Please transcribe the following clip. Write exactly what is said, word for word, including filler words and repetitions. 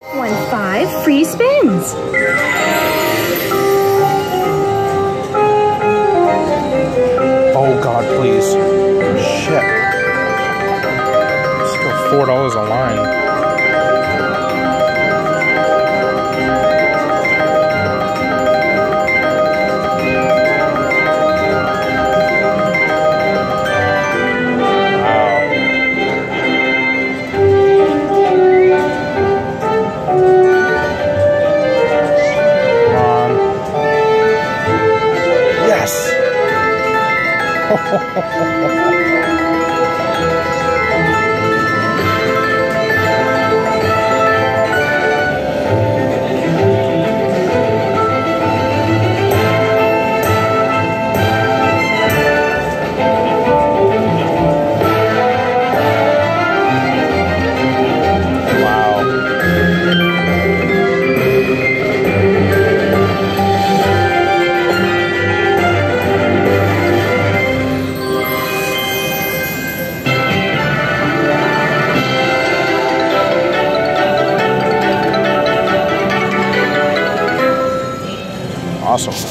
Won five free spins. Oh God, please. Shit. Still four dollars a line. Awesome.